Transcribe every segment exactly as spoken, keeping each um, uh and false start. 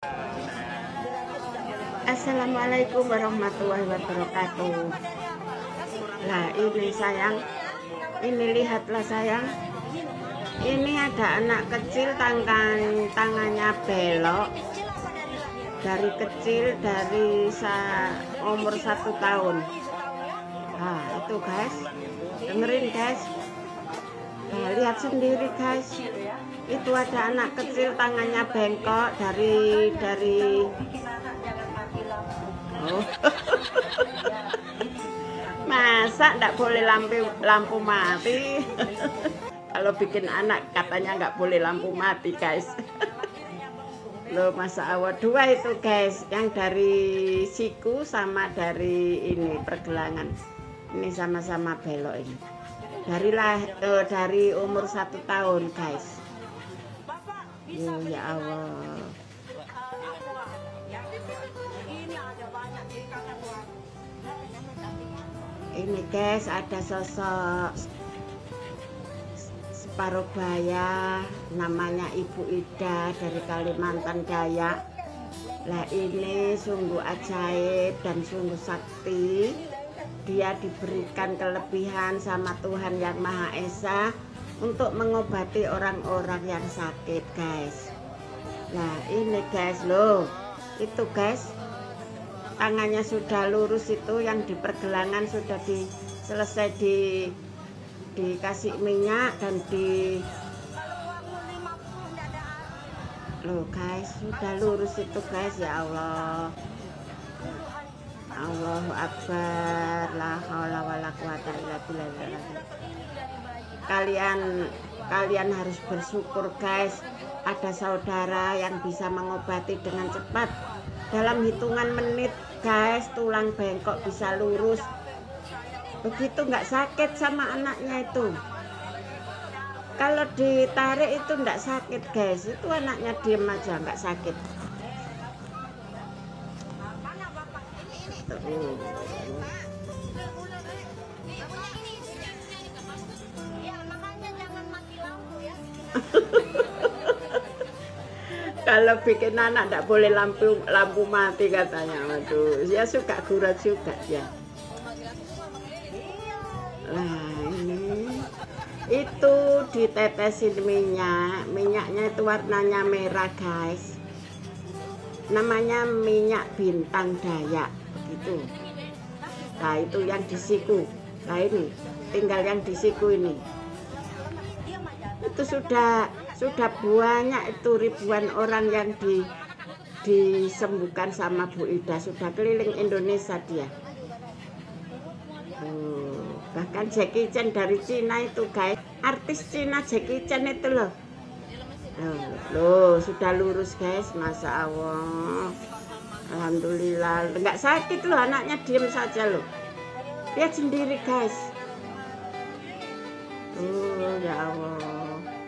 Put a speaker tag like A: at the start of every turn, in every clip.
A: Assalamualaikum warahmatullahi wabarakatuh. Nah ini sayang, ini lihatlah sayang, ini ada anak kecil tangan tangannya belok dari kecil, dari sa, umur satu tahun. Nah itu guys, dengerin guys. Nah, lihat sendiri guys, itu ada anak kecil tangannya bengkok dari dari oh. Masa nggak boleh lampu lampu mati? Kalau bikin anak katanya nggak boleh lampu mati guys. Loh, masa awal dua itu guys, yang dari siku sama dari ini pergelangan ini sama-sama belok ini. Dari lah eh, dari umur satu tahun guys. Oh, ya Allah. Ini guys, ada sosok separuh baya, namanya Ibu Ida dari Kalimantan Dayak. Lah ini sungguh ajaib dan sungguh sakti. Dia diberikan kelebihan sama Tuhan Yang Maha Esa untuk mengobati orang-orang yang sakit guys. Nah ini guys loh, itu guys, tangannya sudah lurus, itu yang di pergelangan sudah di selesai di dikasih minyak dan di loh guys, sudah lurus itu guys. Ya Allah, Allahu Akbar, la haula wala quwata illa billah. Kalian kalian harus bersyukur guys, ada saudara yang bisa mengobati dengan cepat. Dalam hitungan menit guys, tulang bengkok bisa lurus. Begitu nggak sakit sama anaknya itu. Kalau ditarik itu nggak sakit guys, itu anaknya diem aja nggak sakit. Tuh. Kalau bikin anak tidak boleh lampu lampu mati katanya. Waduh, ya suka gurat juga ya. Nah ini itu ditetesin minyak, minyaknya itu warnanya merah guys. Namanya minyak bintang Dayak gitu. Nah itu yang di siku. Nah ini tinggal yang di siku ini. Itu sudah sudah banyak itu ribuan orang yang di disembuhkan sama Bu Ida, sudah keliling Indonesia dia. Oh, bahkan Jackie Chan dari Cina itu guys, artis Cina Jackie Chan itu loh. Loh, loh sudah lurus guys, Masya Allah. Alhamdulillah, nggak sakit loh, anaknya diem saja loh. Lihat sendiri guys. Oh ya Allah,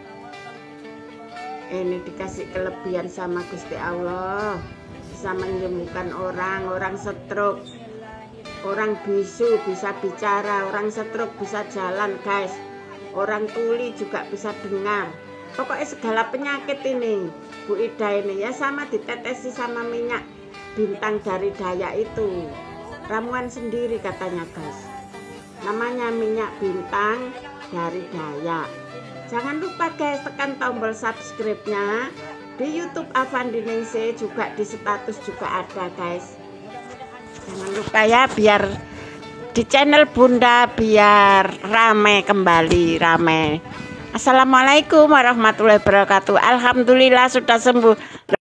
A: ini dikasih kelebihan sama Gusti Allah, bisa menyembuhkan orang, orang stroke, orang bisu bisa bicara, orang stroke bisa jalan guys, orang tuli juga bisa dengar. Pokoknya segala penyakit ini Bu Ida ini ya, sama ditetesi sama minyak bintang dari Dayak itu, ramuan sendiri katanya guys, namanya minyak bintang dari Dayak. Jangan lupa guys, tekan tombol subscribe-nya di YouTube Avandi Ningsih, juga di status juga ada guys. Jangan lupa ya, biar di channel Bunda biar rame kembali, rame. Assalamualaikum warahmatullahi wabarakatuh. Alhamdulillah sudah sembuh.